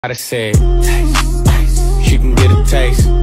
Gotta say, taste, taste. She can get a taste.